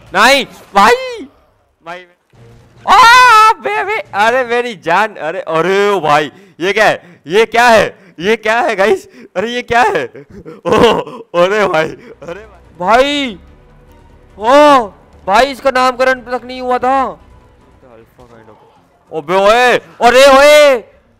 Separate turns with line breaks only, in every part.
नहीं भाई भाई बेबी, अरे मेरी जान, अरे अरे ओ भाई ये क्या है, ये क्या है, ये क्या है गाइस, अरे ये क्या है, ओ अरे भाई, अरे भाई ओ भाई इसका नामकरण तक नहीं हुआ था। अल्फा काइंड ऑफ, ओबे ओए, अरे ओए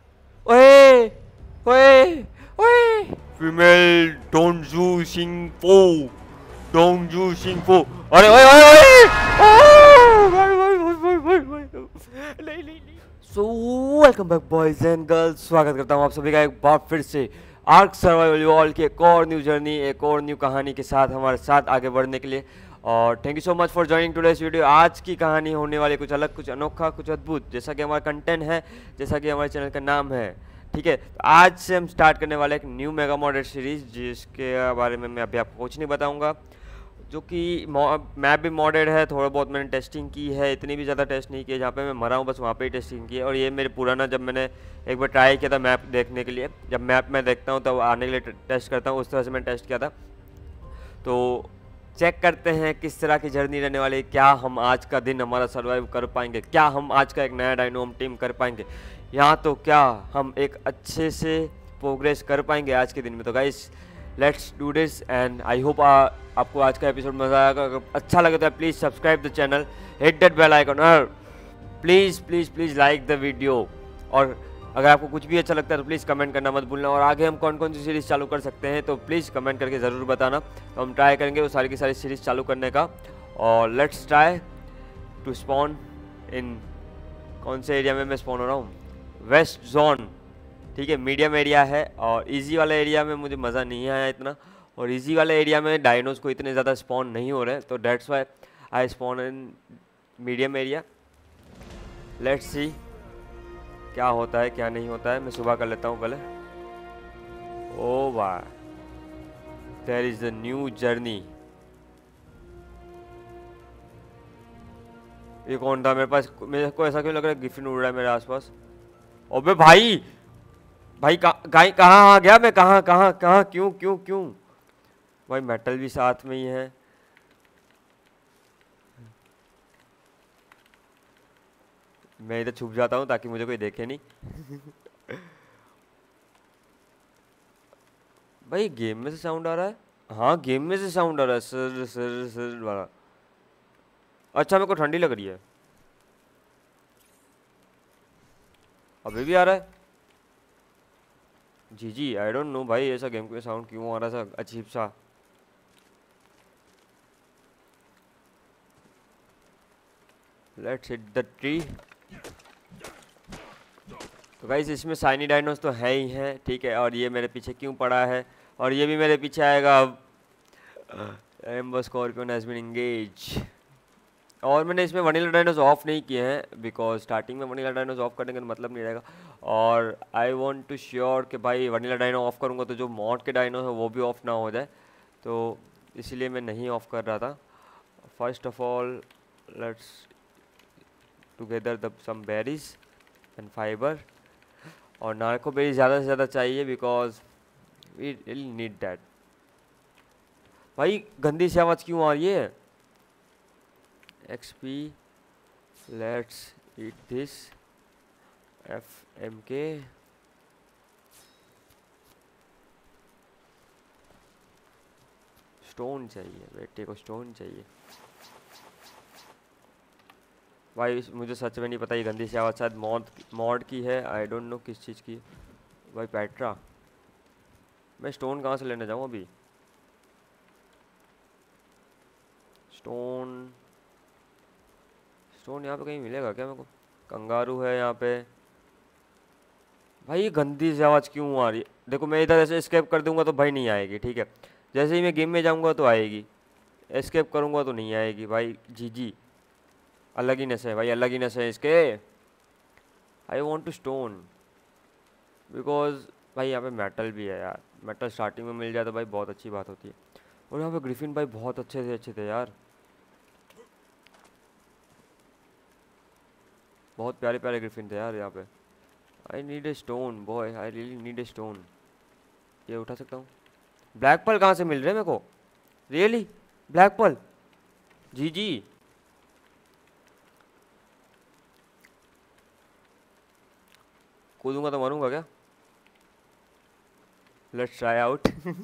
ओए ओए ओए, फीमेल डोंजू सिंगपो, डोंजू सिंगपो, अरे ओए ओए ओए, भाई भाई भाई भाई भाई नहीं नहीं नहीं। So welcome back boys and girls, स्वागत करता हूँ आप सभी का एक बार फिर से आर्क सर्वाइवल वॉल की एक और न्यू जर्नी, एक और न्यू कहानी के साथ हमारे साथ आगे बढ़ने के लिए। और thank you so much for joining today's video. आज की कहानी होने वाली कुछ अलग, कुछ अनोखा, कुछ अद्भुत, जैसा कि हमारा कंटेंट है, जैसा कि हमारे चैनल का नाम है। ठीक है, तो आज से हम स्टार्ट करने वाले एक न्यू मेगा मॉडेल सीरीज, जिसके बारे में मैं अभी आपको कुछ नहीं बताऊंगा, जो कि मैप भी मॉडेड है। थोड़ा बहुत मैंने टेस्टिंग की है, इतनी भी ज़्यादा टेस्ट नहीं की है, जहाँ पे मैं मरा हूँ बस वहाँ पे ही टेस्टिंग की है। और ये मेरे पुराना, जब मैंने एक बार ट्राई किया था मैप देखने के लिए, जब मैप मैं देखता हूँ तब आने के लिए टेस्ट करता हूँ, उस तरह से मैंने टेस्ट किया था। तो चेक करते हैं किस तरह की जर्नी रहने वाली है, क्या हम आज का दिन हमारा सर्वाइव कर पाएंगे, क्या हम आज का एक नया डायनो हम टीम कर पाएंगे, यहाँ तो क्या हम एक अच्छे से प्रोग्रेस कर पाएंगे आज के दिन में। तो guys let's do this and I hope आपको आज का एपिसोड मज़ा आएगा। अगर अच्छा लगे तो please subscribe the channel, hit that bell icon, और please please please like the video. और अगर आपको कुछ भी अच्छा लगता है तो प्लीज़ कमेंट करना मत भूलना। और आगे हम कौन कौन सी सीरीज़ चालू कर सकते हैं तो प्लीज़ कमेंट करके ज़रूर बताना, तो हम ट्राई करेंगे वो सारी की सारी सीरीज़ चालू करने का। और let's try to spawn in, कौन से एरिया में मैं स्पॉन हो रहा हूँ, वेस्ट जोन। ठीक है, मीडियम एरिया है, और इजी वाले एरिया में मुझे मज़ा नहीं आया इतना, और इजी वाले एरिया में डायनोज को इतने ज़्यादा स्पॉन नहीं हो रहे, तो that's why I spawn in medium area. Let's see क्या होता है क्या नहीं होता है। मैं सुबह कर लेता हूँ पहले। ओ वाह, there is the new journey. ये कौन था मेरे पास, मेरे को ऐसा क्यों लग रहा है गिफिन उड़ रहा है मेरे आसपास। ओबे भाई, भाई कहाँ आ गया मैं, कहाँ कहाँ कहाँ, क्यों क्यों क्यों। भाई मेटल भी साथ में ही है। मैं इधर छुप जाता हूँ ताकि मुझे कोई देखे नहीं। भाई गेम में से साउंड आ रहा है, हाँ गेम में से साउंड आ रहा है, सर सर सर वाला। अच्छा मेरे को ठंडी लग रही है, अभी भी आ रहा है। जी जी आई डोंट नो भाई, ऐसा गेम का साउंड क्यों आ रहा था अजीब सा। Let's hit the tree. तो गाइस इसमें साइनी डायनोस तो है ही हैं, ठीक है। और ये मेरे पीछे क्यों पड़ा है, और ये भी मेरे पीछे आएगा अब। Amber scorpion has been engage. और मैंने इसमें वनीला डायनोस ऑफ नहीं किए हैं, बिकॉज स्टार्टिंग में वनीला डायनोस ऑफ करने का मतलब नहीं रहेगा। और आई वांट टू श्योर कि भाई वनीला डायनो ऑफ करूँगा तो जो मॉड के डायनो है वो भी ऑफ ना हो जाए, तो इसलिए मैं नहीं ऑफ कर रहा था। First of all let's together the sum berries and fiber, और नार्को बेरी ज़्यादा से ज़्यादा चाहिए because we really need that. भाई गंदी सी आवाज़ क्यों आ रही है। XP, let's eat this, FMK। Stone चाहिए, बेटे को स्टोन चाहिए। भाई मुझे सच में नहीं पता, ये गंदी सी आवाज़ शायद मॉड की है, आई डोंट नो किस चीज़ की। भाई पेट्रा, मैं स्टोन कहाँ से लेने जाऊँ अभी। स्टोन स्टोन यहाँ पे कहीं मिलेगा क्या मेरे को। कंगारू है यहाँ पे। भाई ये गंदी सी आवाज़ क्यों आ रही है। देखो मैं इधर ऐसे एस्केप कर दूंगा तो भाई नहीं आएगी, ठीक है। जैसे ही मैं गेम में जाऊंगा तो आएगी, एस्केप करूंगा तो नहीं आएगी। भाई जी अलग ही नशे है भाई, अलग ही नशे है इसके। I want to stone because भाई यहाँ पे मेटल भी है यार, मेटल स्टार्टिंग में मिल जाए तो भाई बहुत अच्छी बात होती है। और यहाँ पे ग्रिफिन भाई बहुत अच्छे थे यार, बहुत प्यारे प्यारे ग्रिफिन थे यार यहाँ पे। I need a stone boy, I really need a stone. ये उठा सकता हूँ। ब्लैक पर्ल कहाँ से मिल रहे हैं मेरे को, रियली ब्लैक पर्ल। जी कूदूंगा तो मरूंगा क्या? Let's try out.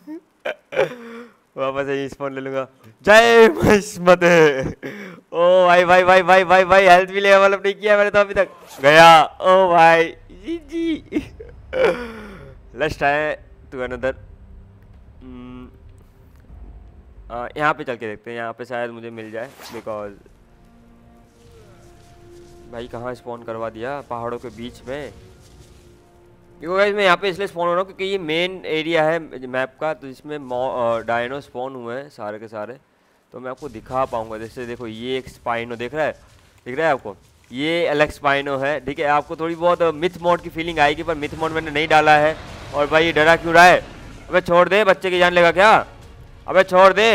वापस यही स्पॉन ले लूंगा। जय महिष्मते। ओ भाई भाई भाई भाई भाई भाई, हेल्थ भी लेवल अप नहीं किया मैंने तो अभी तक। गया। ओ भाई जी जी। Let's try to another. यहाँ पे चल के देखते हैं, यहाँ पे शायद मुझे मिल जाए, बिकॉज भाई कहाँ स्पॉन करवा दिया पहाड़ों के बीच में। देखो गाइस, मैं यहाँ पे इसलिए स्पॉन हो रहा हूँ क्योंकि ये मेन एरिया है मैप का, तो इसमें डायनो स्पॉन हुए हैं सारे के सारे, तो मैं आपको दिखा पाऊंगा। जैसे देखो ये एक स्पाइनो दिख रहा है, दिख रहा है आपको, ये अलग स्पाइनो है, ठीक है। आपको थोड़ी बहुत मिथ मोड की फीलिंग आएगी, पर मिथ मोड मैंने नहीं डाला है। और भाई ये डरा क्यों रहा है? अबे छोड़ दे, बच्चे की जान लेगा क्या? अबे छोड़ दे।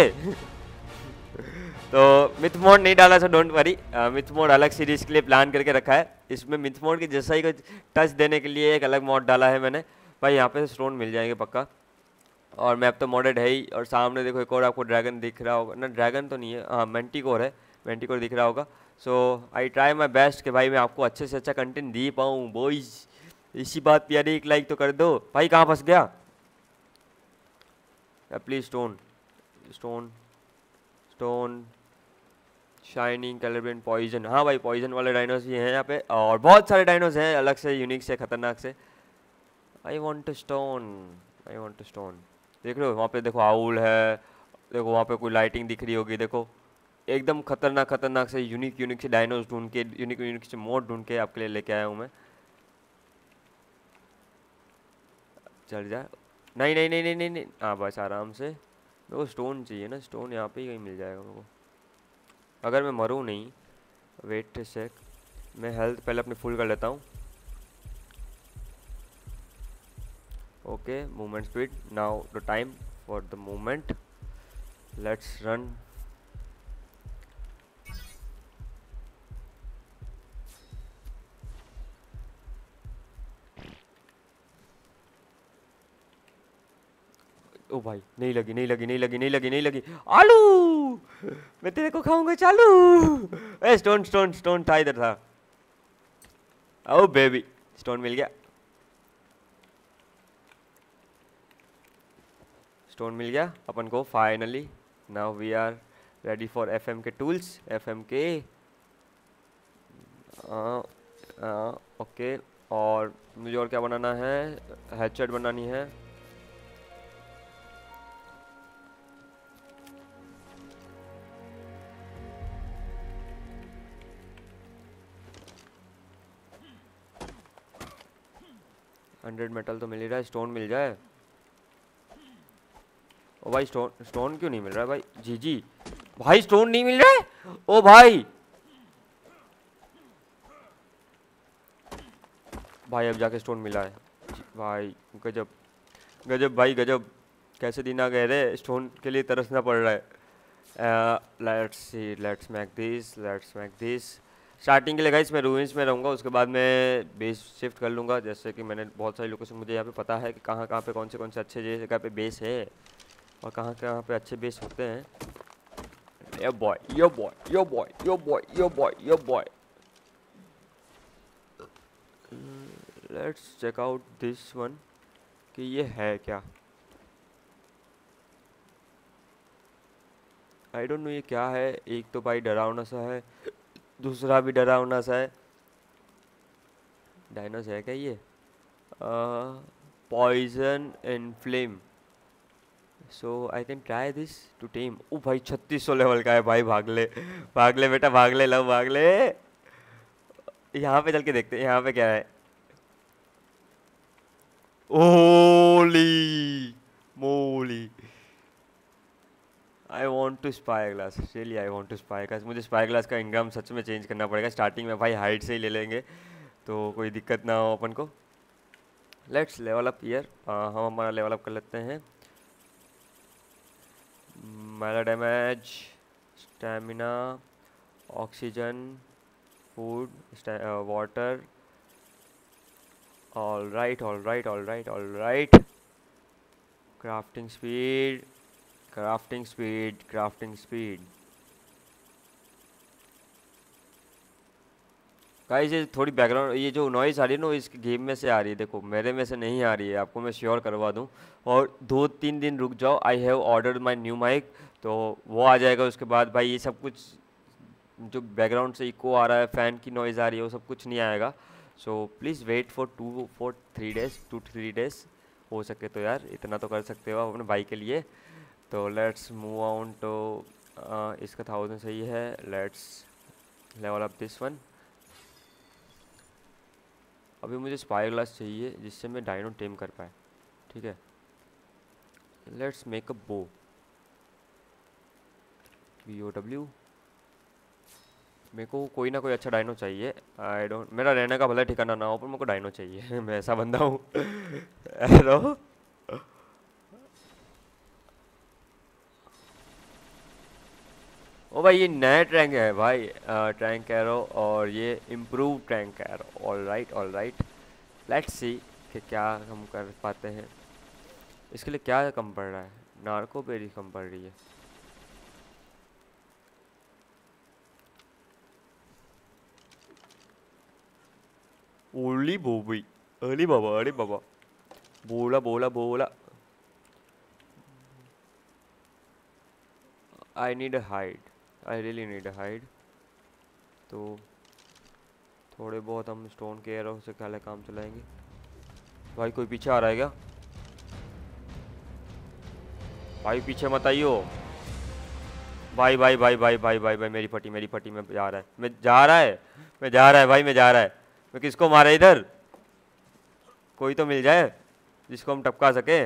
तो मिथ मोड नहीं डाला, so don't worry. Myth mode अलग सीरीज के लिए प्लान करके रखा है। इसमें मिथ मोड के जैसा ही कुछ टच देने के लिए एक अलग मोड डाला है मैंने। भाई यहाँ पे स्टोन मिल जाएंगे पक्का, और मैप तो मॉडेड है ही। और सामने देखो एक और आपको ड्रैगन दिख रहा होगा ना, ड्रैगन तो नहीं है, हाँ मेंटिकोर है, मेंटिकोर दिख रहा होगा। सो आई ट्राई माई बेस्ट कि भाई मैं आपको अच्छे से अच्छा कंटेंट दे पाऊँ बॉयज। इसी बात पे यार एक लाइक तो कर दो भाई। कहाँ फंस गया? Please stone stone stone, shining, कैलिब्रेन, पॉइजन। हाँ भाई पॉइजन वाले डायनोस भी हैं यहाँ पे, और बहुत सारे डायनोस हैं अलग से, यूनिक से, खतरनाक से। I want to stone, I want to stone. देख रहे हो वहाँ पे, देखो आउल है, देखो वहाँ पे कोई लाइटिंग दिख रही होगी, देखो एकदम खतरनाक खतरनाक से यूनिक यूनिक से डायनोस ढूंढ के, यूनिक यूनिक से मोड ढूंढ के आपके लिए लेके आया हूँ मैं। चल जा। नहीं नहीं नहीं नहीं नहीं नहीं, हाँ बस आराम से। मेरे को स्टोन चाहिए ना, स्टोन यहाँ पे ही कहीं मिल जाएगा मेरे को, अगर मैं मरूँ नहीं। वेट सेक, मैं हेल्थ पहले अपनी फुल कर लेता हूँ। Okay, movement speed, now the time for the movement, let's run. ओ भाई नहीं लगी नहीं लगी नहीं लगी नहीं लगी नहीं लगी। आलू, मैं तेरे को खाऊंगा चालू। ए स्टोन स्टोन स्टोन था, इधर था। ओ बेबी, स्टोन मिल गया, स्टोन मिल गया अपन को finally. Now we are ready for FM के टूल्स, एफएम के। ओके, और मुझे और क्या बनाना है? हेडसेट बनानी है। हंड्रेड मेटल तो मिल ही रहा है, स्टोन मिल जाए। ओ भाई स्टोन, स्टोन क्यों नहीं मिल रहा है भाई? जी जी भाई, स्टोन नहीं मिल रहा है। ओ भाई, भाई अब जाके स्टोन मिला है भाई, गजब गजब भाई गजब। कैसे दिन आ गए रे, स्टोन के लिए तरसना पड़ रहा है। Let's see, let's make this, let's make this. Starting के लिए गाइस मैं रूइंस में रहूँगा, उसके बाद मैं बेस शिफ्ट कर लूँगा। जैसे कि मैंने बहुत सारी लोकेशन, मुझे यहाँ पे पता है कि कहाँ कहाँ पे कौन से अच्छे जगह पे बेस है, और कहाँ कहाँ पे अच्छे बेस होते हैं। Yo boy yo boy yo boy yo boy yo boy yo boy. Let's check out this one कि ये है क्या। आई डोंट नो ये क्या है। एक तो भाई डरावना सा है, दूसरा भी डरावना सा है। डायनोस है क्या ये? Poison and flame, so I can try this to tame. ओ भाई 3600 लेवल का है भाई, भाग ले भाग ले बेटा, भाग ले, लव भाग ले। यहाँ पे चल के देखते हैं यहाँ पे क्या है। ओली मोली, I want to spy glass, really I want to spy glass. मुझे स्पाई ग्लास का इंग्राम सच में चेंज करना पड़ेगा। स्टार्टिंग में भाई हाइट से ही ले लेंगे तो कोई दिक्कत ना हो अपन को। लेट्स लेवल अप ईयर, हम हमारा लेवल अप कर लेते हैं। Melee damage, stamina, oxygen, food, water. All right all right all right all right. Crafting speed, crafting speed, crafting speed, guys ये थोड़ी बैकग्राउंड, ये जो नॉइज़ आ रही है ना वो इस गेम में से आ रही है, देखो मेरे में से नहीं आ रही है, आपको मैं श्योर करवा दूं। और 2-3 दिन रुक जाओ, I have ordered my new mic, तो वो आ जाएगा। उसके बाद भाई ये सब कुछ जो बैकग्राउंड से इको आ रहा है, फ़ैन की नॉइज़ आ रही है, वो सब कुछ नहीं आएगा। So please wait for 2-3 days हो सके तो यार, इतना तो कर सकते हो आप अपने भाई के लिए। तो लेट्स मूव ऑन टू, इसका 1000 सही है, let's level up this one. अभी मुझे स्पाई ग्लास चाहिए जिससे मैं डायनो टेम कर पाए, ठीक है। लेट्स मेक अ बो, BOW। मेरे को कोई ना कोई अच्छा डायनो चाहिए। आई डोंट, मेरा रहने का भला ठिकाना ना हो पर मेरे को डायनो चाहिए मैं ऐसा बंदा हूँ हेलो। ओ भाई ये नया ट्रैंक है भाई, ट्रैंक एरो, और ये improve tranq arrow. All right all right, let's see कि क्या हम कर पाते हैं। इसके लिए क्या कम पड़ रहा है? नार्को बेरी कम पड़ रही है। ओली बोबी, अली बाबा, अरे बाबा, bola bola bola. I need a hide, I really need a hide. तो थोड़े बहुत हम स्टोन के एरो से क्या काम चलाएंगे। भाई कोई पीछे आ रहा है क्या? भाई पीछे मत आइयो। भाई भाई भाई भाई भाई भाई भाई, मेरी फटी मेरी फटी में जा रहा है, मैं जा रहा है, मैं जा रहा है भाई, मैं जा रहा है। मैं किसको मारा इधर? कोई तो मिल जाए जिसको हम टपका सके।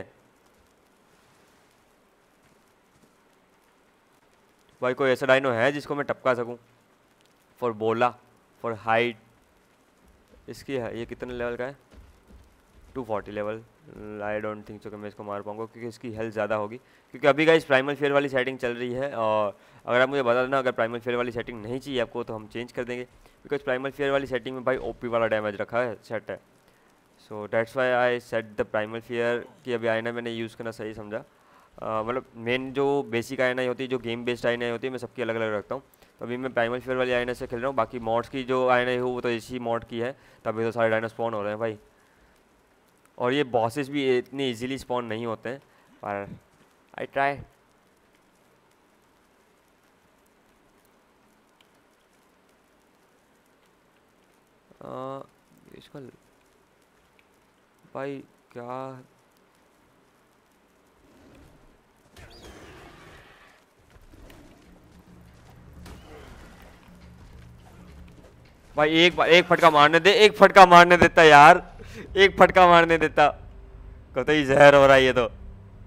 भाई कोई ऐसा डायनो है जिसको मैं टपका सकूं? फॉर बोला, फॉर हाइट। इसकी है, ये कितने लेवल का है? 240 level. I don't think so कि मैं इसको मार पाऊंगा क्योंकि इसकी हेल्थ ज़्यादा होगी। क्योंकि अभी गाइस प्राइमल फेयर वाली सेटिंग चल रही है, और अगर आप मुझे बता देना अगर प्राइमल फेयर वाली सेटिंग नहीं चाहिए आपको तो हम चेंज कर देंगे। बिकॉज प्राइमल फेयर वाली सेटिंग में भाई OP वाला डैमेज रखा है, सेट है। So that's why I set the primal fear कि अभी आईना मैंने यूज़ करना सही समझा। मतलब मेन जो बेसिक आईना होती है, जो गेम बेस्ड आईना होती है, मैं सबकी अलग अलग रखता हूँ। तो अभी मैं प्राइमल फेयर वाली आईना से खेल रहा हूँ। बाकी मॉड्स की जो आईना है वो तो इसी मॉड की है, तभी तो सारे डायनो स्पॉन हो रहे हैं भाई। और ये बॉसेस भी इतनी इजीली स्पॉन नहीं होते हैं, पर आई ट्राई। इसका भाई क्या, भाई एक फटका मारने दे, एक फटका मारने देता यार, एक फटका मारने देता। कतई जहर हो रहा है ये तो।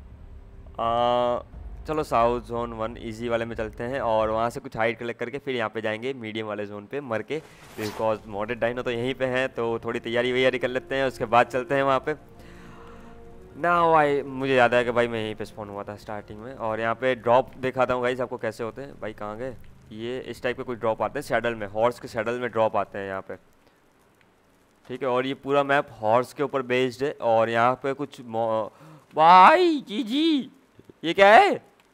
चलो साउथ जोन 1 इजी वाले में चलते हैं और वहाँ से कुछ हाइड कलेक्ट करके फिर यहाँ पे जाएंगे मीडियम वाले जोन पे मर के। बिकॉज मॉडेड डाइनो तो यहीं पे हैं, तो थोड़ी तैयारी वैयारी कर लेते हैं, उसके बाद चलते हैं वहाँ पे ना। भाई मुझे याद है कि भाई मैं यहीं पे स्पॉन हुआ था स्टार्टिंग में। और यहाँ पे ड्रॉप दिखाता हूँ गाइस आपको कैसे होते हैं। भाई कहाँ गए? ये इस टाइप के कुछ ड्रॉप आते हैं सैडल में, हॉर्स के सैडल में ड्रॉप आते हैं यहाँ पे, ठीक है। और ये पूरा मैप हॉर्स के ऊपर बेस्ड है। और यहाँ पे कुछ भाई जी ये क्या है?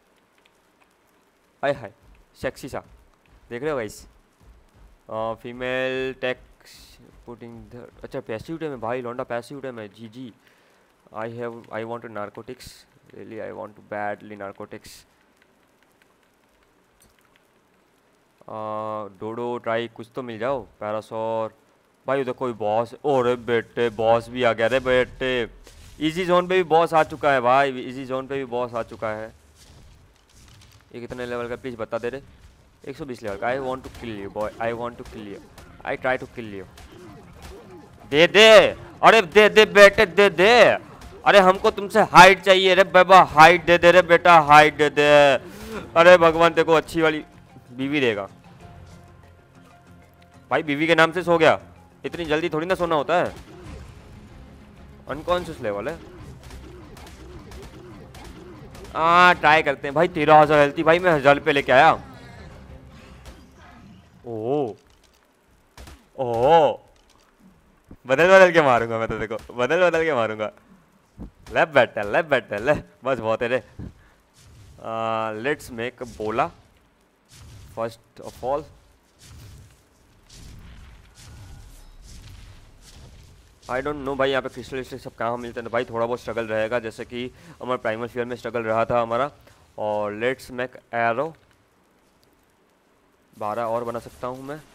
हाय हाय, सेक्सी सा, देख रहे हो गाइस? फीमेल टेक्स पुटिंग, अच्छा पैसिव डे में भाई, लौंडा पैसिव डे में। जी I want narcotics, really I want to badly narcotics. Dodo try कुछ तो मिल जाओ, पैरासोर। भाई उधर कोई बॉस, ओरे बेटे बॉस भी आ गया रे बेटे। इजी जोन पे भी बॉस आ चुका है भाई, इजी जोन पे भी बॉस आ चुका है। ये कितने लेवल का प्लीज बता दे रे? 120 लेवल का। I want to kill you boy, I want to kill you, I try to kill you. दे दे, अरे दे दे बेटे दे दे। अरे हमको तुमसे हाइट चाहिए रे बाबा, हाइट दे दे रे बेटा, हाइट दे दे। अरे भगवान देखो अच्छी वाली बीवी देगा। भाई बीवी के नाम से सो गया, इतनी जल्दी थोड़ी ना सोना होता है। अनकॉन्शियस लेवल है। ट्राई करते हैं भाई। 13,000 हेल्थी भाई, मैं 1000 पे लेके आया। ओ ओ, बदल बदल के मारूंगा मैं तो, देखो बदल बदल के मारूंगा। लेफ्ट बैटल ले, बस बहुत है रे। Let's make bola first of all. I don't know भाई यहाँ पे क्रिस्टल विस्टल सब कहाँ मिलते हैं, तो भाई थोड़ा बहुत स्ट्रगल रहेगा जैसे कि हमारा प्राइमल फ्यूअल में स्ट्रगल रहा था हमारा। और लेट्स मेक एरो, 12 और बना सकता हूँ मैं।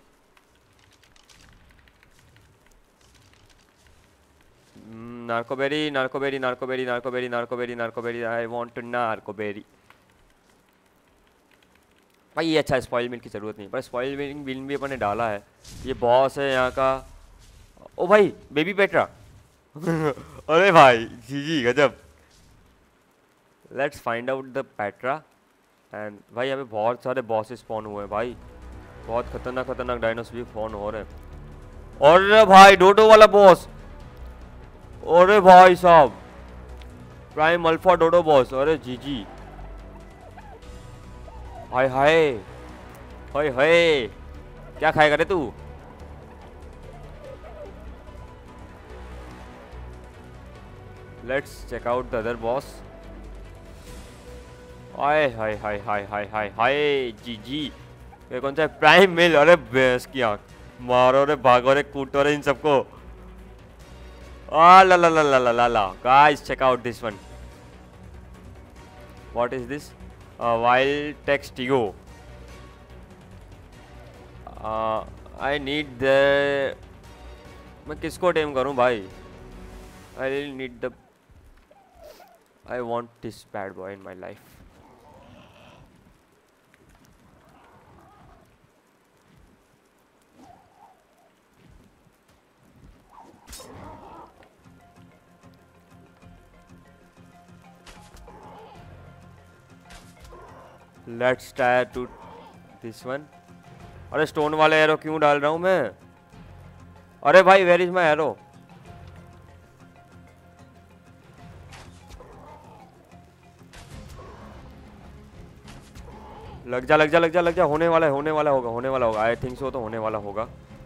Narcoberry narcoberry narcoberry narcoberry narcoberry narcoberry, I want narcoberry. भाई ये अच्छा है, स्पॉइल मिल की ज़रूरत नहीं, पर स्पॉइल मिल भी अपन ने डाला है। ये बॉस है यहाँ का। ओ भाई बेबी पेट्रा अरे भाई जी जी गजब। Let's find out the ptera. And भाई यहाँ पे बहुत सारे बॉसेस स्पॉन हुए हैं भाई, बहुत खतरनाक खतरनाक डायनोस भी स्पॉन हो रहे हैं। और भाई डोडो वाला बॉस, अरे भाई साहब प्राइम अल्फा डोडो बॉस, अरे जी जी। हाय हाय हाय हाय, क्या खाएगा रे तू? Let's check out the other boss. Hi hi hi hi hi hi hi जी जी। ये कौन सा है? प्राइम मिल, अरे भैंस की आंख, मारो रे भागो रे कूटो रे इन सबको। Ah la la la la la la la. Guys, check out this one. What is this? Wild text Tigo. I need the. मैं किसको टेम करूं भाई? I really need the. I want this bad boy in my life. Let's try to this one. अरे stone वाले arrow क्यों डाल रहा हूँ मैं? अरे भाई वेयर इज माई एरो? लग जा लग जा लग जा लग जा, होने वाला है, होने वाला होगा, होने वाला होगा। आई थिंक सो, तो होने वाला होगा।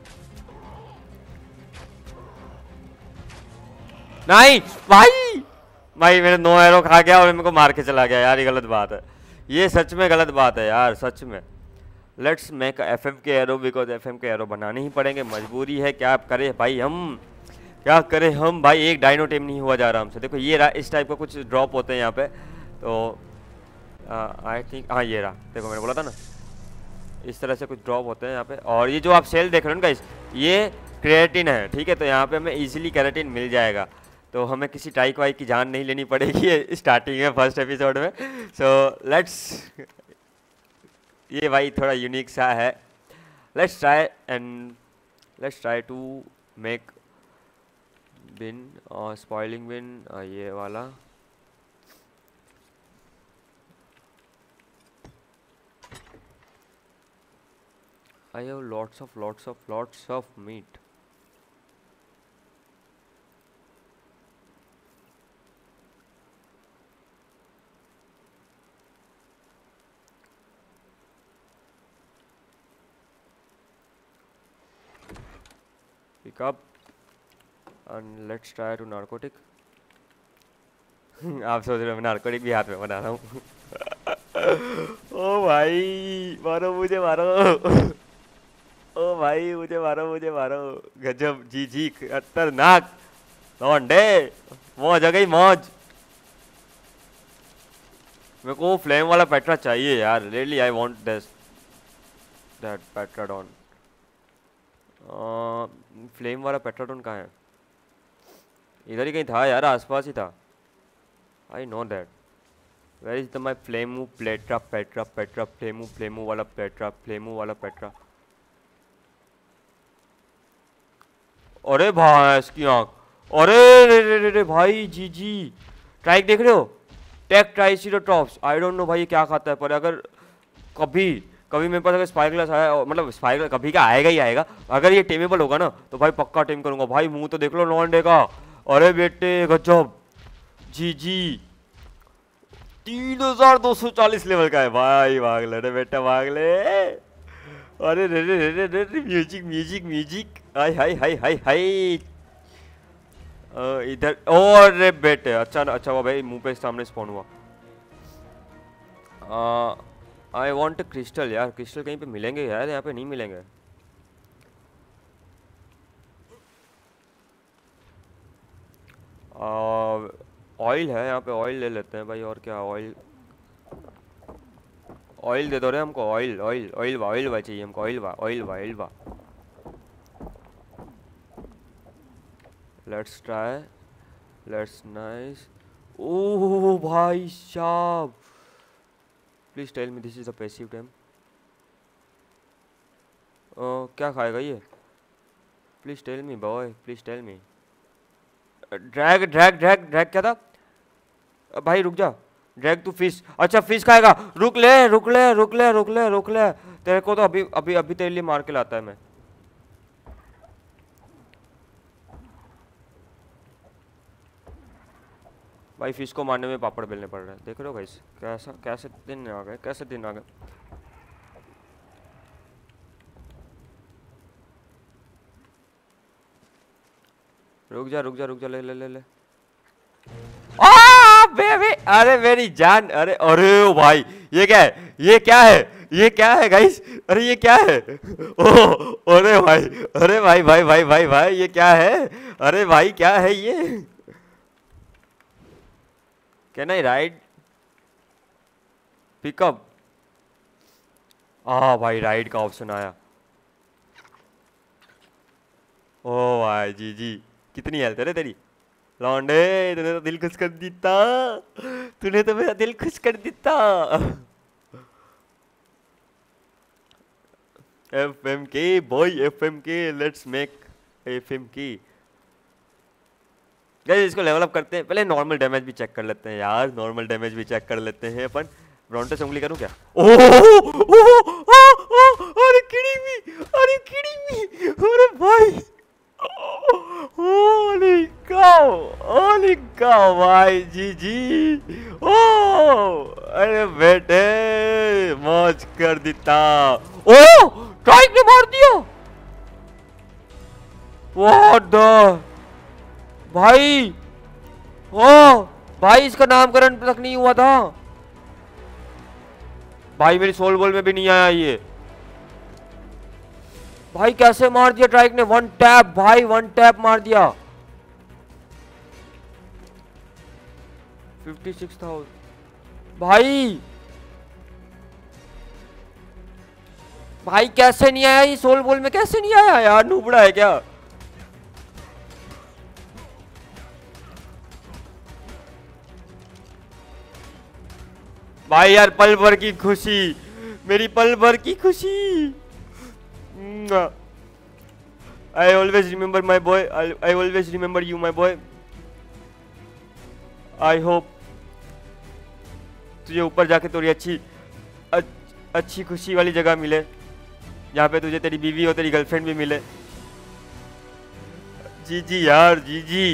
नहीं भाई, भाई मेरे 9 एरो खा गया और मेरे को मार के चला गया यार, ये गलत बात है, ये सच में गलत बात है यार, सच में। लेट्स मेक FM के एरो, बिकॉज FM के एरो बनाने ही पड़ेंगे, मजबूरी है। क्या करें भाई हम, क्या करें हम भाई, एक डायनो टेम नहीं हुआ जा रहा हमसे। देखो ये रहा, इस टाइप का कुछ ड्रॉप होते हैं यहाँ पे, तो आई थिंक हाँ ये रहा, देखो मैंने बोला था ना, इस तरह से कुछ ड्रॉप होते हैं यहाँ पे। और ये जो आप सेल देख रहे हो ना गाइस, ये क्रिएटिन है, ठीक है, तो यहाँ पे हमें इजीली कैरेटिन मिल जाएगा, तो हमें किसी टाइक वाइक की जान नहीं लेनी पड़ेगी स्टार्टिंग में, फर्स्ट एपिसोड में। सो लेट्स, ये भाई थोड़ा यूनिक सा है। Let's try to make bin और स्पॉइलिंग बिन, ये वाला। I have lots of meat. Pick up and let's try to narcotic. आप सोच रहे हो मैं नार्कोटिक भी हाथ में बना रहा हूँ ओ भाई मारो मुझे, मारो ओ भाई मुझे मारो, मुझे मारो। गजब जी जी, खतरनाक लौंडे, मौज आ गई मौज। मेरे को फ्लेम वाला पेट्रा चाहिए यार, really I want this, that pteranodon. Flame वाला पेट्राडॉन कहाँ है? इधर ही कहीं था यार, आसपास ही था। I know that. Where is the my फ्लेमू पेट्रा पेट्रा पेट्रा, फ्लेमू वाला पेट्रा, फ्लेमू वाला पेट्रा। अरे भाई इसकी आँख, अरे रे रे रे रे भाई जी जी, ट्राइक देख रहे हो? Take triceratops, I don't know भाई ये क्या खाता है, पर अगर कभी कभी मेरे पास अगर स्पाइगलास आया, मतलब स्पाइगलास कभी का आएगा ही आएगा, अगर ये टेमेबल होगा ना तो भाई पक्का टेम करूंगा। भाई मुंह तो देख लो लॉन्डे का, अरे बेटे गजब जी जी। 3240 लेवल का है भाई, भाग ले रे बेटा भाग ले। अरे रे रे रे रे रे, music music music, hi hi hi hi hi. इधर और रे बेटे, अच्छा अच्छा हुआ भाई मुंह पे सामने स्पॉन हुआ। आई वॉन्ट क्रिस्टल यार, क्रिस्टल कहीं पे मिलेंगे यार, यहाँ पे नहीं मिलेंगे। ऑयल है यहाँ पे, ऑयल ले लेते हैं भाई। और क्या, ऑयल ऑयल दे दो रे हमको, ऑयल ऑयल ऑयल वा चाहिए हमको, ऑयल वा। Let's try, let's nice. ओह भाई साहब, please tell me this is a passive tame. क्या खाएगा ये? Please tell me boy, please tell me. Drag drag drag drag क्या था भाई? रुक जा, ड्रैग टू फिश। अच्छा फिश खाएगा, रुक ले रुक ले रुक ले रुक ले रुक ले, तेरे को तो अभी अभी अभी तेरे लिए मार के लाता है मैं। भाई फिश को मारने में पापड़ बेलने पड़ रहे हैं, देख रहे हो गाइस? कैसा कैसे दिन आ गए, कैसे दिन आ गए। रुक जा रुक जा रुक जा, ले ले ले ले। बेबी, अरे मेरी जान, अरे अरे भाई ये क्या है, ये क्या है, ये क्या है गाइस? अरे ये क्या है? ओ अरे भाई, अरे भाई भाई भाई भाई भाई ये क्या है? अरे भाई क्या है ये? Can I ride pickup? हाँ भाई राइड का ऑप्शन आया। ओ भाई जी जी, कितनी हेल्थ है रे तेरी लौंडे, तूने तो दिल खुश कर देता, तूने तो मेरा दिल खुश कर देता। FMK boy, FMK, let's make FMK। Guys इसको लेवल अप करते हैं, पहले नॉर्मल डैमेज भी चेक कर लेते हैं यार, नॉर्मल डैमेज भी चेक कर लेते हैं अपन। ब्रॉन्टे से उंगली करूं क्या? अरे किडिंग मी, अरे भाई, होली काउ भाई जी जी। ओ अरे बेटे मौज कर देता। ओ ट्राइक ने मार दिया, व्हाट द भाई। ओ भाई इसका नामकरण तक नहीं हुआ था भाई, मेरी सोल बॉल में भी नहीं आया ये भाई। कैसे मार दिया ट्राइक ने, वन टैप भाई, वन टैप मार दिया। 56,000 भाई, भाई कैसे नहीं आया ये सोल बॉल में, कैसे नहीं आया यार? नूबड़ा है क्या? भाई यार पल भर की खुशी, मेरी पल भर की खुशी। I always remember my boy, I always remember you my boy। I hope तुझे ऊपर जाके थोड़ी अच्छी खुशी वाली जगह मिले, जहाँ पे तुझे तेरी बीवी और तेरी गर्लफ्रेंड भी मिले। जी जी यार जी जी।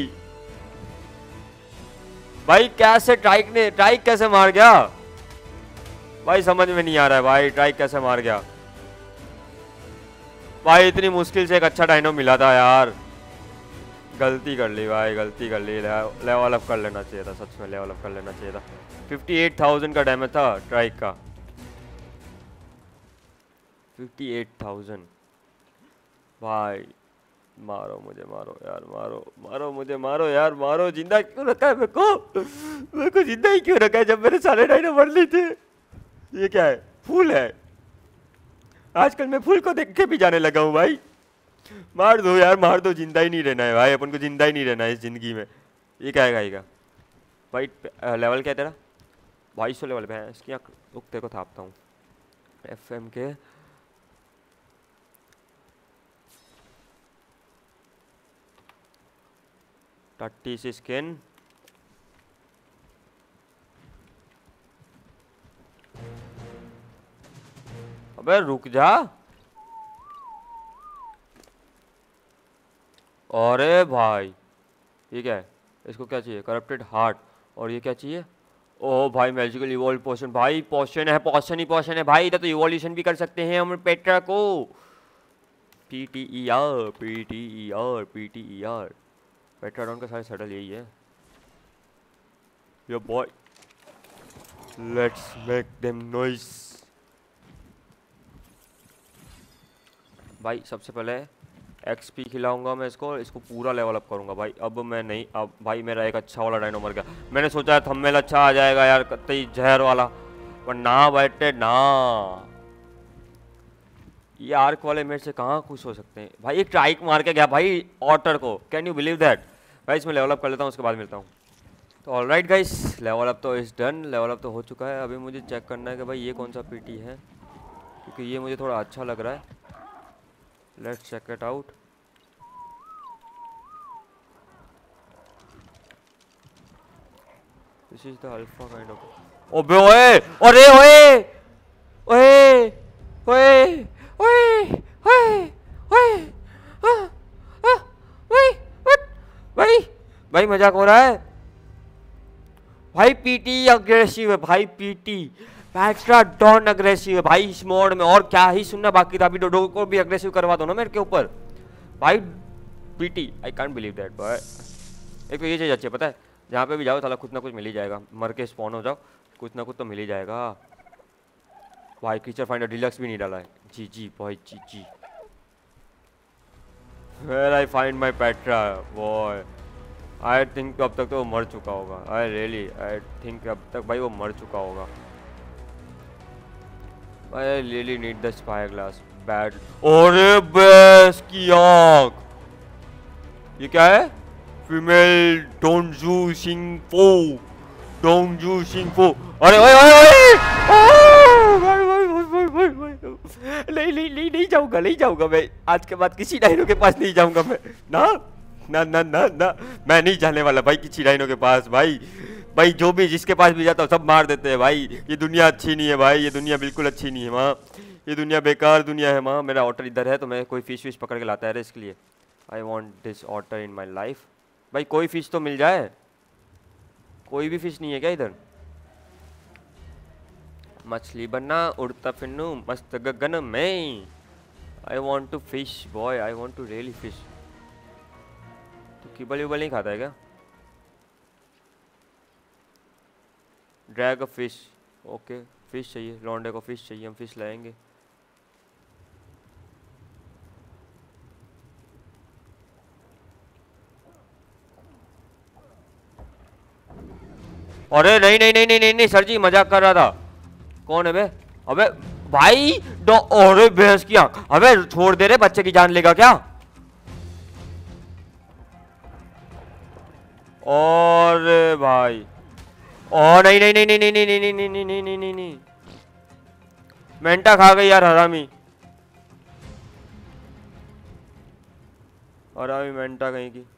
भाई कैसे ट्राइक कैसे मार गया भाई? समझ में नहीं आ रहा है भाई, ट्राइक कैसे मार गया भाई? इतनी मुश्किल से एक अच्छा डायनो मिला था यार, गलती कर ली भाई, गलती कर ली। लेवल अप कर लेना चाहिए था, सच में लेवल अप कर लेना चाहिए था। 58,000 का डैमेज था ट्राइक का, 58,000 भाई। मारो मुझे, मारो यार, मारो मुझे, मारो यार, मारो। जिंदा क्यों रखा है मेरे को जिंदा ही क्यों रखा है जब मेरे सारे डायनो मर लिए थे? ये क्या है? फूल है? आजकल मैं फूल को देख के भी जाने लगा हूँ भाई। मार दो यार, मार दो, जिंदा ही नहीं रहना है भाई, अपन को जिंदा ही नहीं रहना है इस जिंदगी में। ये क्या है गाइगा भाई? लेवल क्या है तेरा? 2200 लेवल पे है इसकी। रुक तेरे को थापता हूँ। FMK टट्टी सी स्किन, अबे रुक जा। अरे भाई ये क्या है? इसको क्या चाहिए? Corrupted heart. और ये क्या चाहिए? ओह भाई मैजिकल इवॉल्व पोशन। भाई पोशन है, पोशन ही पोशन है भाई। इधर तो इवोल्यूशन भी कर सकते हैं हम पेट्रा को। PTER PTER PTER। पेट्राडॉन का सारे सडल यही है। Yo boy, let's make them noise. भाई सबसे पहले XP खिलाऊंगा मैं इसको, इसको पूरा लेवल अप करूंगा भाई। अब मैं नहीं, अब भाई मेरा एक अच्छा वाला डायनो मर गया। मैंने सोचा थंबनेल अच्छा आ जाएगा यार, कतई जहर वाला, पर ना बैठे ना। ये आर्क वाले मेरे से कहाँ खुश हो सकते हैं भाई। एक ट्राइक मार के गया भाई ऑटर को, can you believe that. Guys मैं लेवल अप कर लेता हूँ, उसके बाद मिलता हूँ। तो ऑलराइट गाइस, लेवल अप तो इज डन, लेवल अप तो हो चुका है। अभी मुझे चेक करना है कि भाई ये कौन सा पीटी है, क्योंकि ये मुझे थोड़ा अच्छा लग रहा है। Let's check it out. This is the alpha kind of. ओबे ओए, अरे ओए ओए ओए ओए ओए ओए, भाई भाई मजाक हो रहा है भाई। पीटी अग्रेसिव है भाई, पीटी पैट्रा डॉन अग्रेसिव है भाई इस मोड में। और क्या ही सुनना बाकी था, अभी डोडो को भी अग्रेसिव करवा दो ना मेरे के ऊपर भाई। पीटी, I can't believe that boy. एक तो ये चीज़ अच्छी है पता है, जहाँ पे भी जाओ साला कुछ ना कुछ मिल ही जाएगा। मर के स्पॉन हो जाओ, कुछ ना कुछ तो मिल ही जाएगा भाई। क्रीचर फाइंडर डिलक्स भी नहीं डाला है। जी जी भाई, जी जी। Where I find my Petra boy, I think अब तक तो वो मर चुका होगा। I think अब तक भाई वो मर चुका होगा। I really need the spy glass bad। अरे बेस की आँख, ये क्या है? फीमेल डोंजू सिंगफो, डोंजू सिंगफो। अरे ओए ओए नहीं नहीं नहीं नहीं जाऊंगा, नहीं जाऊंगा मैं आज के बाद किसी डायनो के पास नहीं जाऊंगा मैं। ना ना ना ना ना, मैं नहीं जाने वाला भाई किसी डायनो के पास भाई। भाई जो भी जिसके पास भी जाता हूँ सब मार देते हैं भाई। ये दुनिया अच्छी नहीं है भाई, ये दुनिया बिल्कुल अच्छी नहीं है माँ, ये दुनिया बेकार दुनिया है माँ। मेरा ऑटर इधर है तो मैं कोई फिश विश पकड़ के लाता है इसके लिए। I want this otter in my life. भाई कोई फिश तो मिल जाए, कोई भी फिश नहीं है क्या इधर? मछली बनना उड़ता फिरनू मस्त गगन में। I want to fish boy, I want to really fish. तो कीबल वीबल नहीं खाता है क्या? Drag a fish. Okay fish चाहिए, लौंडे को फिश चाहिए, हम फिश लाएंगे। अरे नहीं नहीं नहीं नहीं नहीं नहीं सर जी, मजाक कर रहा था। कौन है बे? अबे भाई अरे भैंस की आंख, अबे छोड़ दे रे, बच्चे की जान लेगा क्या? और भाई ओ नहीं नहीं नहीं नहीं नहीं नहीं नहीं नहीं नहीं नहीं नहीं नहीं नहीं, मेंटा खा गई यार हरामी, हरामी मेंटा कहीं की।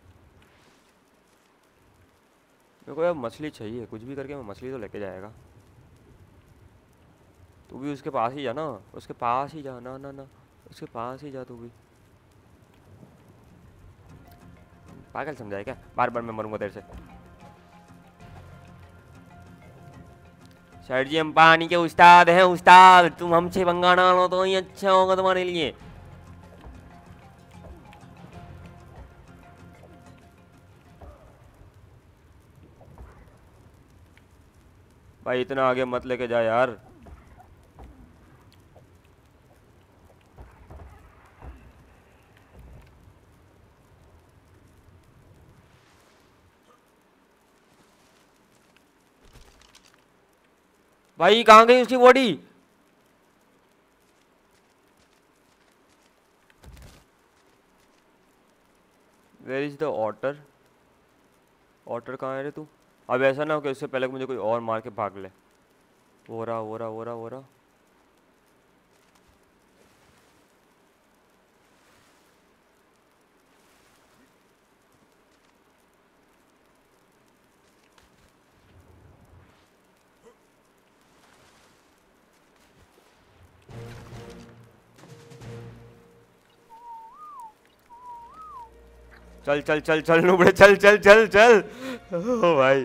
मेरे को यार मछली चाहिए, कुछ भी करके मैं मछली तो लेके जाएगा। तू भी उसके पास ही जा ना, उसके पास ही जा ना ना ना, उसके पास ही जा तू भी। पागल समझाए क्या? बार बार मैं मरूंगा तेरे से। सर जी हम पानी के उस्ताद हैं उस्ताद, तुम हमसे पंगा ना लो तो ही अच्छा होगा तुम्हारे लिए। भाई इतना आगे मत लेके जा यार। भाई कहाँ गई उसकी body? Where is the otter? Otter कहाँ है रे तू? अब ऐसा ना हो कि उससे पहले मुझे कोई और मार के भाग ले। वो रहा वो रहा वो रहा वो रहा। चल चल चल चल नुबड़े, चल चल चल चल। ओ भाई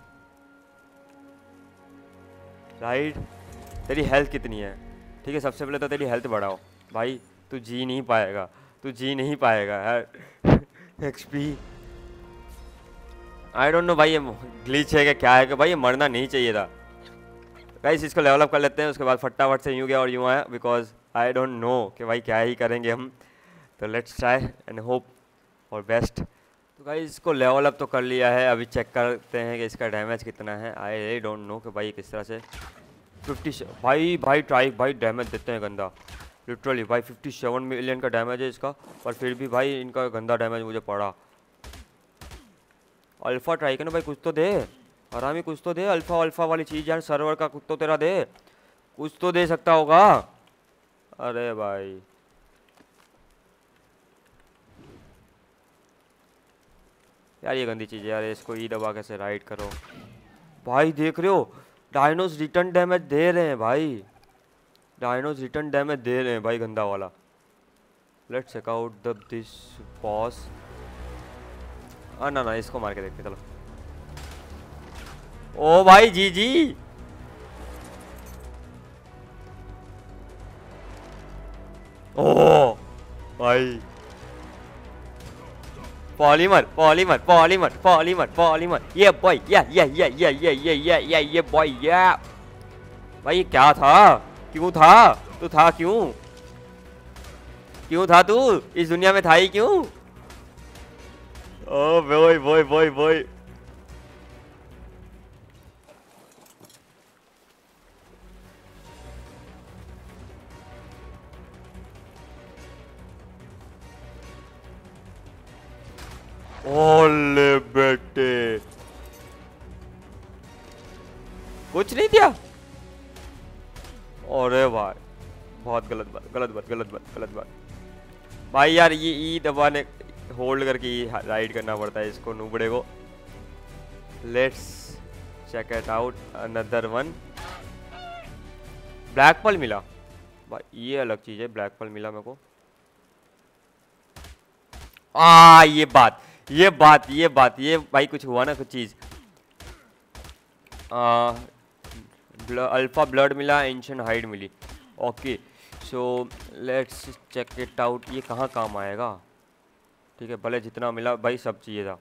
राइट, तेरी हेल्थ कितनी है? ठीक है सबसे पहले तो तेरी हेल्थ बढ़ाओ भाई, तू जी नहीं पाएगा, तू जी नहीं पाएगा यार। एक्सपी आई डोंट नो भाई, ये ग्लिच है क्या क्या है कि भाई ये मरना नहीं चाहिए था। गाइस इसको लेवल अप कर लेते हैं, उसके बाद फटाफट से यूँ गया और यूँ आया, बिकॉज आई डोंट नो कि भाई क्या ही करेंगे हम। तो let's try and hope for best. तो भाई इसको लेवल अप तो कर लिया है, अभी चेक करते हैं कि इसका डैमेज कितना है। आई रियली डोंट नो कि भाई किस तरह से 50 भाई ट्राई भाई डैमेज देते हैं गंदा लिटरली भाई। 57 मिलियन का डैमेज है इसका, पर फिर भी भाई इनका गंदा डैमेज मुझे पड़ा। अल्फ़ा ट्राई करना भाई, कुछ तो दे आरामी, कुछ तो दे। अल्फ़ा वाली चीज़ यार, सर्वर का कुछ तो तेरा दे, कुछ तो दे सकता होगा। अरे भाई यार ये गंदी चीज़ है यार, इसको ई दबा के से राइड करो भाई। देख रहे हो डायनोस रिटर्न डैमेज दे रहे हैं भाई, डायनोस रिटर्न डैमेज दे रहे हैं भाई गंदा वाला। Let's check out the this boss. ना इसको मार के देखते चलो। ओ भाई जी ओ भाई पॉलीमर ये बॉय ये बॉय ये भाई क्या था, क्यों था तू, था क्यों था तू इस दुनिया में, था ही क्यों। ओ बॉय ओले बेटे कुछ नहीं दिया। अरे भाई बहुत गलत बात भाई यार। ये ई दबाने होल्ड करके राइड करना पड़ता है इसको नूबड़े को। Let's check it out another one. Black pearl मिला भाई, ये अलग चीज है, ब्लैक पल मिला मेरे को। ये भाई कुछ हुआ ना, कुछ चीज। अल्फा ब्लड मिला, एंशिएंट हाइड मिली। Okay so let's check it out, ये कहाँ काम आएगा। ठीक है भले जितना मिला भाई सब चाहिए था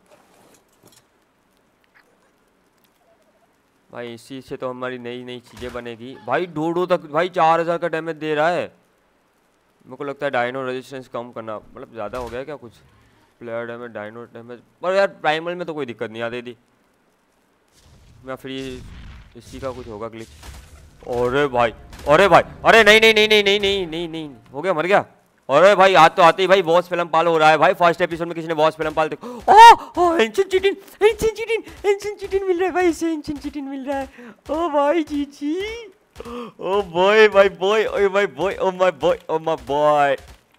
भाई, इसी से तो हमारी नई चीज़ें बनेगी भाई। डोडो तक भाई 4000 का डैमेज दे रहा है। मेरे को लगता है डायनो रेजिस्टेंस कम करना, मतलब ज़्यादा हो गया क्या कुछ। प्लेयर डैमेज, डायनो डैमेज, पर यार प्राइमल में तो कोई दिक्कत नहीं आती थी। मैं फिर इसी का कुछ होगा ग्लिच। अरे भाई अरे नहीं हो गया, मर गया। अरे भाई आज तो आते ही भाई बॉस फिल्म पाल हो रहा है भाई। फर्स्ट एपिसोड में किसी ने बॉस फिल्म पाल देखो। एंशिएंट चिटिन मिल रहा है भाई, इसे एंशिएंट चिटिन मिल रहा है। ओ भाई जी oh boy my boy oh my boy oh my boy oh my boy.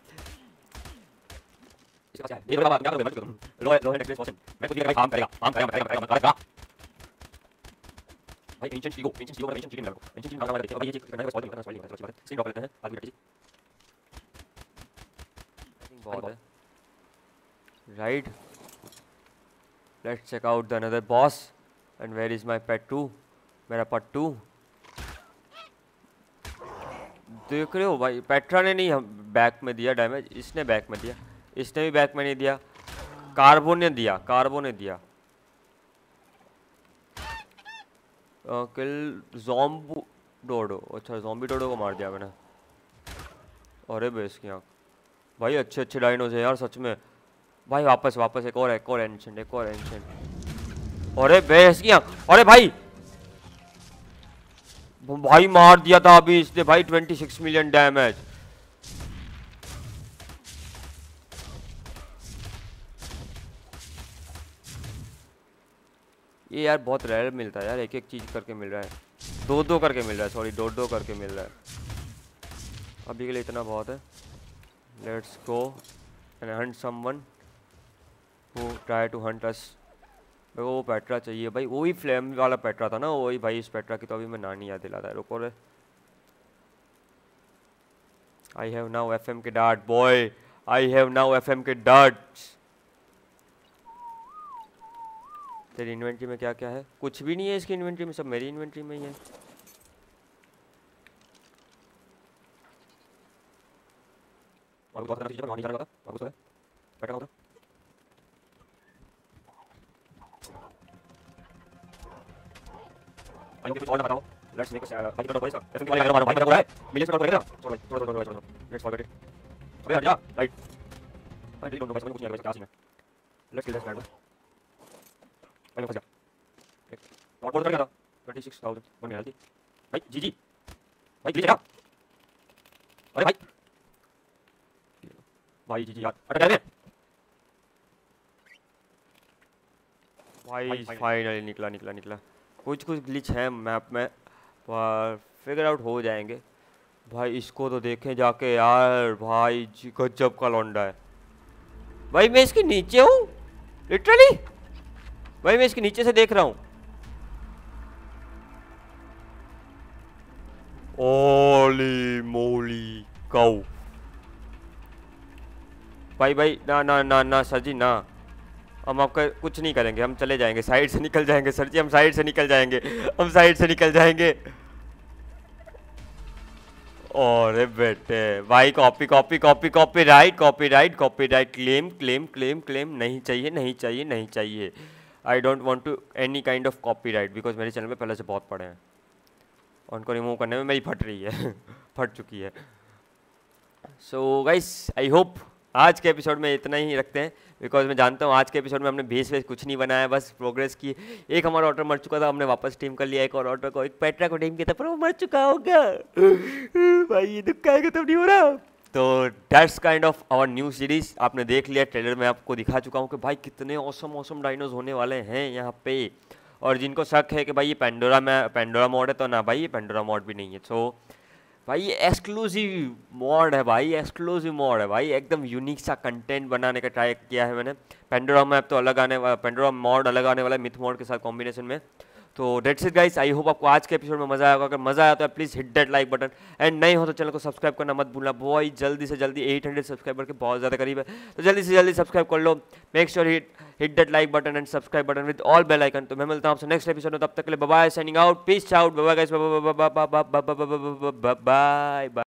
ये क्या करोगे लो नेक्स्ट क्वेश्चन मैं खुद ही काम करेगा भाई। एंशिएंट ईगो एंशिएंट चिटिन लगा, एंशिएंट चिटिन कहां देखिए। अब ये चीज करना है, सॉल्व करना है, स्क्रीन ड्रॉप लेते हैं आगे बढ़ते हैं। बहुत है right. Let's check out the another boss and where is my pet 2, मेरा पेट 2। देख रहे हो भाई पेट्रा ने नहीं बैक में दिया डैमेज, इसने बैक में दिया, इसने भी बैक में नहीं दिया, कार्बो ने दिया। किल ज़ॉम्बी डोडो, अच्छा ज़ॉम्बी डोडो को मार दिया मैंने। अरे बेस की आँख भाई, अच्छे डायनोज है यार सच में भाई। वापस एक और एंशिएंट। अरे बेस की आँख, अरे भाई मार दिया था अभी इसने भाई 26 मिलियन डैमेज। ये यार बहुत रेयर मिलता है यार, एक चीज करके मिल रहा है, दो करके मिल रहा है, सॉरी दो करके मिल रहा है। अभी के लिए इतना बहुत है। Let's go and hunt someone who try to hunt us. मेरे को वो पेट्रा चाहिए भाई, वही फ्लेम वाला पेट्रा था ना, वही भाई। इस पेट्रा की तो अभी मैं नानी याद दिलाता है, रुको रे। आई हैव नाउ एफएम के dart boy, I have now FM के डार्ट्स। तेरी इन्वेंट्री में क्या क्या है? कुछ भी नहीं है इसकी इन्वेंट्री में, सब मेरी इन्वेंट्री में ही है। Let's make a भाई तो इसका एफएम वाला भाई मेरे को है मिलियंस में करेगा। Let's forget it. अबे हट जा right. I really don't know भाई, समझ में कुछ नहीं आ रहा है क्या सीन है। Let's kill this bad boy. भाई मैं फंस गया। नॉट बोल कर गया था 26000 बन गया थी भाई। जी भाई ग्लिच है क्या? अरे भाई जी यार अटक गए भाई। फाइनली निकला। कुछ ग्लिच है मैप में पर फिगर आउट हो जाएंगे भाई। इसको तो देखें जाके यार भाई जी, गजब का लौंडा है भाई। मैं इसके नीचे हूँ लिटरली भाई, मैं इसके नीचे से देख रहा हूँ। ओली मोली काऊ भाई ना सर जी ना, हम आपका कुछ नहीं करेंगे, हम चले जाएंगे, साइड से निकल जाएंगे सर जी, हम साइड से निकल जाएंगे, हम साइड से निकल जाएंगे। अरे बेटे भाई कॉपीराइट क्लेम नहीं चाहिए। I don't want to any kind of copyright because मेरे चैनल पे पहले से बहुत पड़े हैं। उनको रिमूव करने में मेरी फट रही है फट चुकी है। सो गाइस आई होप आज के एपिसोड में इतना ही रखते हैं बिकॉज मैं जानता हूँ आज के एपिसोड में हमने बेस कुछ नहीं बनाया, बस प्रोग्रेस की। एक हमारा ऑर्डर मर चुका था, हमने वापस टीम कर लिया एक और ऑर्डर को, एक पेट्रा को टीम किया था पर वो मर चुका होगा भाई, ये दुख का खत्म नहीं हो रहा। तो that's kind of our new series. आपने देख लिया ट्रेलर में, आपको दिखा चुका हूँ कि भाई कितने ऑसम डायनोज होने वाले हैं यहाँ पे। और जिनको शक है कि भाई ये पेंडोरा मॉड है, तो ना भाई ये पेंडोरा मॉड भी नहीं है। सो भाई ये एक्सक्लूसिव मॉड है भाई, एकदम यूनिक सा कंटेंट बनाने का ट्राई किया है मैंने। पेंडोरा मैप तो अलग आने वाला, पेंडोरा मॉड अलग आने वाला है मिथ मॉड के साथ कॉम्बिनेशन में। तो that's it guys, I hope आपको आज के एपिसोड में मजा आया होगा। अगर मजा आया तो please hit that like button, and नहीं हो तो चैनल को सब्सक्राइब करना मत भूलना। बहुत जल्दी से जल्दी 800 सब्सक्राइबर के बहुत ज़्यादा करीब है, तो जल्दी से जल्दी सब्सक्राइब कर लो। Make sure hit that like button and subscribe button with all bell icon. तो मैं मिलता हूँ आपसे नेक्स्ट एपिसोड में, तब तक के लिए bye bye, signing out, peace out, bye bye guys, bye bye.